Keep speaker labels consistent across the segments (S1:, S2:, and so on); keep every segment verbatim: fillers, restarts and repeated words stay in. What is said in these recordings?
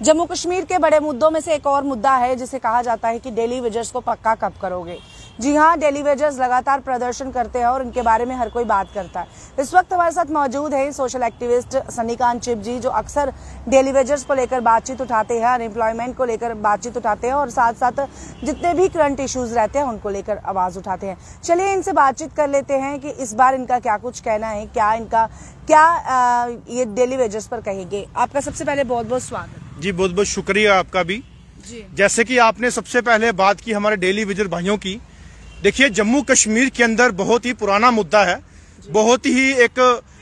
S1: जम्मू कश्मीर के बड़े मुद्दों में से एक और मुद्दा है जिसे कहा जाता है कि डेली वेजर्स को पक्का कब करोगे। जी हां, डेली वेजर्स लगातार प्रदर्शन करते हैं और उनके बारे में हर कोई बात करता है। इस वक्त हमारे साथ मौजूद है सोशल एक्टिविस्ट सन्नीकांत चिप जी, जो अक्सर डेली वेजर्स को लेकर बातचीत उठाते हैं, अनएम्प्लॉयमेंट को लेकर बातचीत उठाते हैं और साथ साथ जितने भी करंट इश्यूज रहते हैं उनको लेकर आवाज उठाते हैं। चलिए इनसे बातचीत कर लेते हैं कि इस बार इनका क्या कुछ कहना है, क्या इनका क्या आ, ये डेली वेजर्स पर कहेंगे। आपका सबसे पहले बहुत बहुत स्वागत
S2: जी। बहुत बहुत शुक्रिया आपका भी
S1: जी।
S2: जैसे कि आपने सबसे पहले बात की हमारे डेली वेजर भाइयों की, देखिए जम्मू कश्मीर के अंदर बहुत ही पुराना मुद्दा है, बहुत ही एक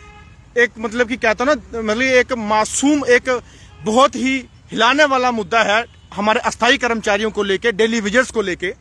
S2: एक मतलब कि कहता ना मतलब एक मासूम एक बहुत ही हिलाने वाला मुद्दा है हमारे अस्थायी कर्मचारियों को लेके, डेली वेजर्स को लेके।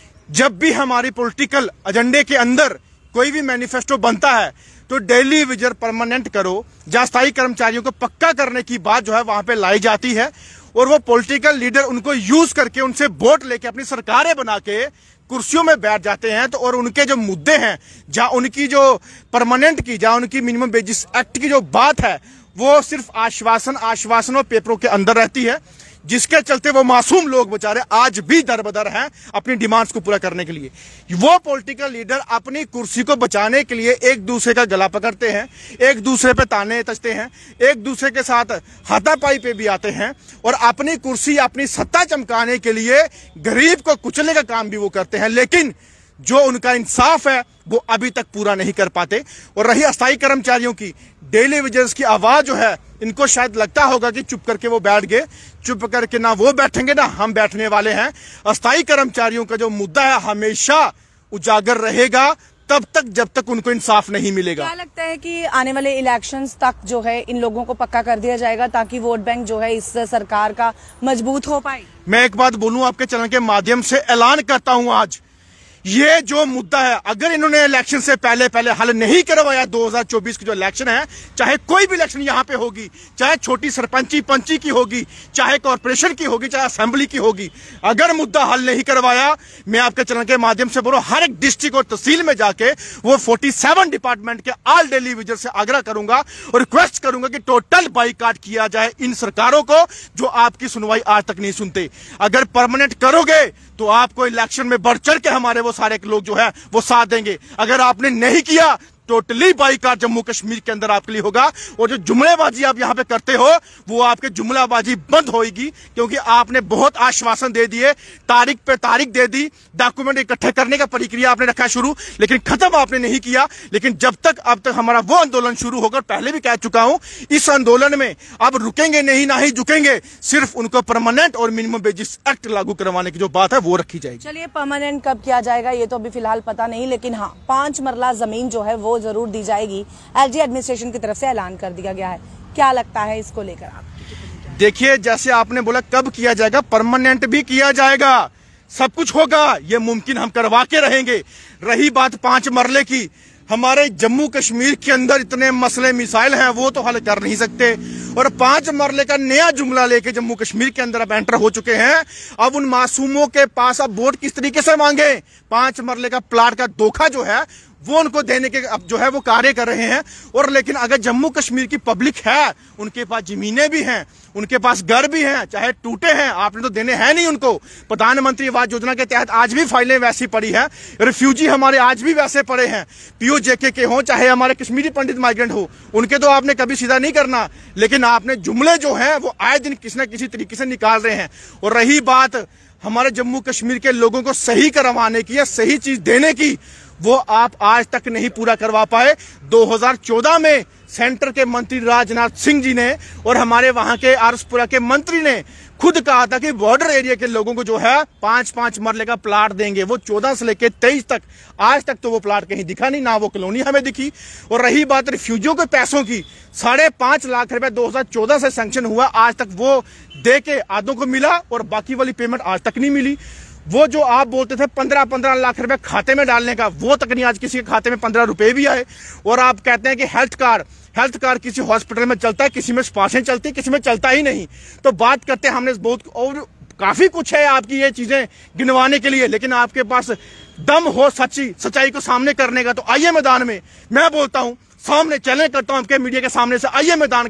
S2: जब भी हमारी पॉलिटिकल एजेंडे के अंदर कोई भी मैनिफेस्टो बनता है तो डेली वेजर परमानेंट करो, जहां स्थायी कर्मचारियों को पक्का करने की बात जो है वहां पे लाई जाती है और वो पॉलिटिकल लीडर उनको यूज करके उनसे वोट लेके अपनी सरकारें बना के कुर्सियों में बैठ जाते हैं। तो और उनके जो मुद्दे हैं, जहां उनकी जो परमानेंट की, जहां उनकी मिनिमम वेजेस एक्ट की जो बात है वो सिर्फ आश्वासन आश्वासन और पेपरों के अंदर रहती है, जिसके चलते वो मासूम लोग बेचारे आज भी दरबदर हैं अपनी डिमांड्स को पूरा करने के लिए। वो पॉलिटिकल लीडर अपनी कुर्सी को बचाने के लिए एक दूसरे का गला पकड़ते हैं, एक दूसरे पे ताने तजते हैं, एक दूसरे के साथ हाथापाई पे भी आते हैं और अपनी कुर्सी अपनी सत्ता चमकाने के लिए गरीब को कुचलने का काम भी वो करते हैं। लेकिन जो उनका इंसाफ है वो अभी तक पूरा नहीं कर पाते। और रही अस्थायी कर्मचारियों की, डेली वेजर्स की आवाज जो है, इनको शायद लगता होगा कि चुप करके वो बैठ गए, चुप करके ना वो बैठेंगे ना हम बैठने वाले हैं। अस्थायी कर्मचारियों का जो मुद्दा है हमेशा उजागर रहेगा तब तक जब तक उनको इंसाफ नहीं मिलेगा।
S1: क्या लगता है कि आने वाले इलेक्शंस तक जो है इन लोगों को पक्का कर दिया जाएगा ताकि वोट बैंक जो है इस सरकार का मजबूत हो पाए?
S2: मैं एक बात बोलूं आपके चैनल के माध्यम से, ऐलान करता हूं आज, ये जो मुद्दा है अगर इन्होंने इलेक्शन से पहले पहले हल नहीं करवाया, दो हज़ार चौबीस की जो इलेक्शन है, चाहे कोई भी इलेक्शन यहां पे होगी, चाहे छोटी सरपंची पंची की होगी, चाहे कॉर्पोरेशन की होगी, चाहे असेंबली की होगी, अगर मुद्दा हल नहीं करवाया, मैं आपके चैनल के माध्यम से बोलो हर एक डिस्ट्रिक्ट और तहसील में जाके वो सैंतालीस डिपार्टमेंट के ऑल डेली वेजर से आग्रह करूंगा और रिक्वेस्ट करूंगा कि टोटल बाइकाट किया जाए इन सरकारों को जो आपकी सुनवाई आज तक नहीं सुनते। अगर परमानेंट करोगे तो आपको इलेक्शन में बढ़ चढ़ के हमारे वो सारे लोग जो है वो साथ देंगे। अगर आपने नहीं किया टोटली बाइकाट जम्मू कश्मीर के अंदर आपके लिए होगा और जो जुमलेबाजी आप यहां पे करते हो वो आपके जुमलाबाजी बंद होगी, क्योंकि आपने बहुत आश्वासन दे दिए, तारीख पे तारीख दे दी, डॉक्यूमेंट इकट्ठे करने का प्रक्रिया आपने रखा शुरू, लेकिन खत्म आपने नहीं किया। लेकिन जब तक अब तक हमारा वो आंदोलन शुरू होकर, पहले भी कह चुका हूं, इस आंदोलन में अब रुकेंगे नहीं, ना ही झुकेंगे, सिर्फ उनको परमानेंट और मिनिमम वेजेस एक्ट लागू करवाने की जो बात है वो रखी जाएगी।
S1: चलिए परमानेंट कब किया जाएगा ये तो अभी फिलहाल पता नहीं, लेकिन हाँ पांच मरला जमीन जो है वो जरूर दी जाएगी। एलजी एडमिनिस्ट्रेशन की तरफ से ऐलान कर दिया गया है। क्या लगता है इसको लेकर आप?
S2: देखिए जैसे आपने बोला कब किया जाएगा, परमानेंट भी किया जाएगा, सब कुछ होगा, ये मुमकिन हम करवा के रहेंगे। रही बात पांच मरले की, हमारे जम्मू कश्मीर के अंदर इतने मसले मिसाइल हैं वो तो हल कर नहीं सकते, और पांच मरले का नया जुमला लेके जम्मू कश्मीर के अंदर अब एंटर हो चुके हैं। अब उन मासूमों के पास अब वोट किस तरीके से मांगे, पांच मरले का प्लाट का धोखा जो है वो उनको देने के अब जो है वो कार्य कर रहे हैं। और लेकिन अगर जम्मू कश्मीर की पब्लिक है, उनके पास जमीनें भी हैं, उनके पास घर भी हैं, चाहे टूटे हैं, आपने तो देने हैं नहीं उनको। प्रधानमंत्री आवास योजना के तहत आज भी फाइलें वैसी पड़ी हैं, रिफ्यूजी हमारे आज भी वैसे पड़े हैं, पीओजेके के हो चाहे हमारे कश्मीरी पंडित माइग्रेंट हो, उनके तो आपने कभी सीधा नहीं करना, लेकिन आपने जुमले जो हैं वो आए दिन किसी न किसी तरीके से निकाल रहे हैं। और रही बात हमारे जम्मू कश्मीर के लोगों को सही करवाने की या सही चीज देने की, वो आप आज तक नहीं पूरा करवा पाए। दो हज़ार चौदह में सेंटर के मंत्री राजनाथ सिंह जी ने और हमारे वहां के आरसपुरा के मंत्री ने खुद कहा था कि बॉर्डर एरिया के लोगों को जो है पांच पांच मरले का प्लाट देंगे। वो चौदह से लेकर तेईस तक, आज तक तो वो प्लाट कहीं दिखा नहीं, ना वो कॉलोनी हमें दिखी। और रही बात रिफ्यूजियों के पैसों की, साढ़े पांच लाख रुपए दो हजार चौदह से सैंक्शन हुआ, आज तक वो दे के आधों को मिला और बाकी वाली पेमेंट आज तक नहीं मिली। वो जो आप बोलते थे पंद्रह पंद्रह लाख रुपए खाते में डालने का, वो तक नहीं आज किसी के खाते में पंद्रह रुपए भी आए। और आप कहते हैं कि हेल्थ कार्ड हेल्थ कार्ड किसी हॉस्पिटल में चलता है, किसी में सिफारिशें चलती, किसी में चलता ही नहीं। तो बात करते हैं हमने बहुत और काफी कुछ है आपकी ये चीजें गिनवाने के लिए, लेकिन आपके पास दम हो सच्ची सच्चाई को सामने करने का तो आइए मैदान में। मैं बोलता हूं, सामने चैलेंज करता हूं आपके मीडिया के सामने से, आइए मैदान के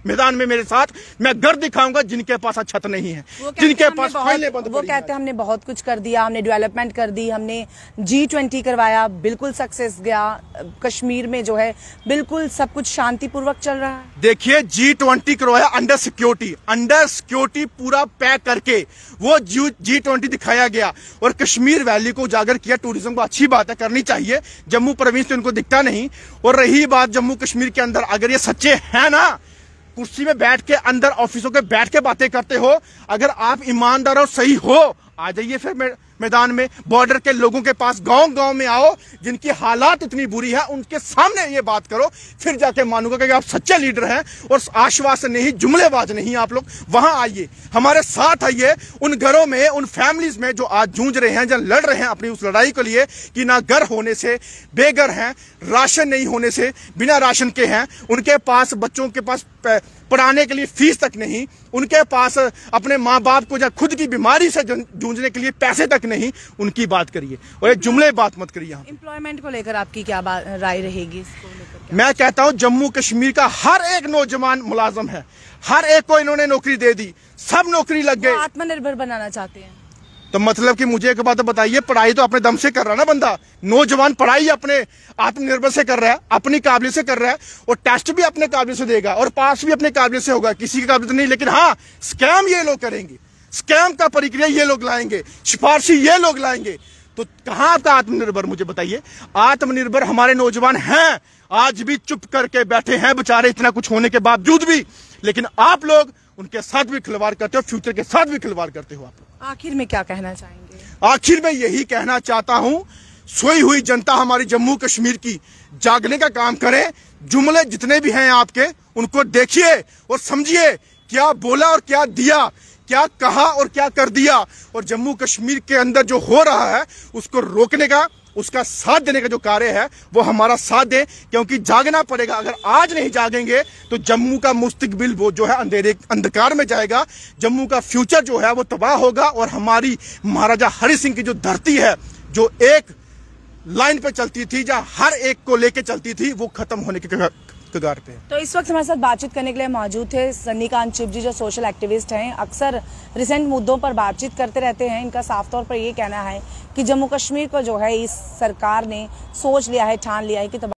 S2: मैदान में मेरे साथ, मैं घर दिखाऊंगा जिनके पास छत नहीं है, जिनके पास फाइलें बंद
S1: वो कहते हैं हमने बहुत कुछ कर दिया, हमने डेवलपमेंट कर दी, हमने जी ट्वेंटी करवाया, बिल्कुल सक्सेस गया, कश्मीर में जो है बिल्कुल सब कुछ शांतिपूर्वक चल रहा है।
S2: देखिए जी ट्वेंटी करवाया अंडर सिक्योरिटी, अंडर सिक्योरिटी पूरा पैक करके वो जी ट्वेंटी दिखाया गया और कश्मीर वैली को उजागर किया। टूरिज्म को अच्छी बात है, करनी चाहिए, जम्मू प्रोविंस से उनको दिखता नहीं। और रही बात जम्मू कश्मीर के अंदर, अगर ये सच्चे हैं ना, कुर्सी में बैठ के अंदर ऑफिसों के बैठ के बातें करते हो, अगर आप ईमानदार और सही हो, आ जाइए फिर मैदान में, बॉर्डर के लोगों के पास, गांव गांव में आओ, जिनकी हालात इतनी बुरी है उनके सामने ये बात करो, फिर जाके मानूंगा कि आप सच्चे लीडर हैं और आश्वासन नहीं, जुमलेबाज नहीं। आप लोग वहां आइए, हमारे साथ आइए, उन घरों में, उन फैमिलीज में जो आज जूझ रहे हैं, जो लड़ रहे हैं अपनी उस लड़ाई के लिए कि ना घर होने से बेघर हैं, राशन नहीं होने से बिना राशन के हैं, उनके पास बच्चों के पास पढ़ाने के लिए फीस तक नहीं, उनके पास अपने माँ बाप को या खुद की बीमारी से जूझने के लिए पैसे तक नहीं, उनकी बात करिए और ये जुमले बात मत करिए।
S1: एम्प्लॉयमेंट को लेकर आपकी क्या राय रहेगी? इसको लेकर
S2: मैं कहता हूं जम्मू कश्मीर का हर एक नौजवान मुलाजम है, हर एक को इन्होंने नौकरी दे दी, सब नौकरी लग गए।
S1: आत्मनिर्भर बनाना चाहते हैं
S2: तो मतलब कि मुझे एक बात बताइए, पढ़ाई तो अपने दम से कर रहा है ना बंदा, नौजवान पढ़ाई अपने आत्मनिर्भर से कर रहा है, अपनी काबिलियत से कर रहा है, और टेस्ट भी अपने काबिलियत से देगा और पास भी अपने काबिलियत से होगा, किसी की काबिलियत नहीं। लेकिन हाँ, स्कैम ये लोग करेंगे, स्कैम का प्रक्रिया ये लोग लाएंगे, सिफारिशी ये लोग लाएंगे। तो कहां आपका आत्मनिर्भर, मुझे बताइए। आत्मनिर्भर हमारे नौजवान हैं, आज भी चुप करके बैठे हैं बेचारे, इतना कुछ होने के बावजूद भी, लेकिन आप लोग उनके साथ भी खिलवाड़ करते हो, फ्यूचर के साथ भी खिलवाड़ करते हो। आप
S1: आखिर में क्या कहना चाहेंगे?
S2: आखिर में यही कहना चाहता हूं, सोई हुई जनता हमारी जम्मू कश्मीर की जागने का काम करे। जुमले जितने भी हैं आपके, उनको देखिए और समझिए, क्या बोला और क्या दिया, क्या कहा और क्या कर दिया, और जम्मू कश्मीर के अंदर जो हो रहा है उसको रोकने का, उसका साथ देने का जो कार्य है वो हमारा साथ दे, क्योंकि जागना पड़ेगा। अगर आज नहीं जागेंगे तो जम्मू का मुस्तकबिल वो जो है अंधेरे अंधकार में जाएगा, जम्मू का फ्यूचर जो है वो तबाह होगा, और हमारी महाराजा हरि सिंह की जो धरती है, जो एक लाइन पे चलती थी, जहाँ हर एक को लेके चलती थी, वो खत्म होने के कगार पे।
S1: तो इस वक्त हमारे साथ बातचीत करने के लिए मौजूद थे सन्नी कांत चिप जी, जो सोशल एक्टिविस्ट हैं, अक्सर रिसेंट मुद्दों पर बातचीत करते रहते हैं। इनका साफ तौर पर ये कहना है कि जम्मू कश्मीर को जो है इस सरकार ने सोच लिया है, ठान लिया है कि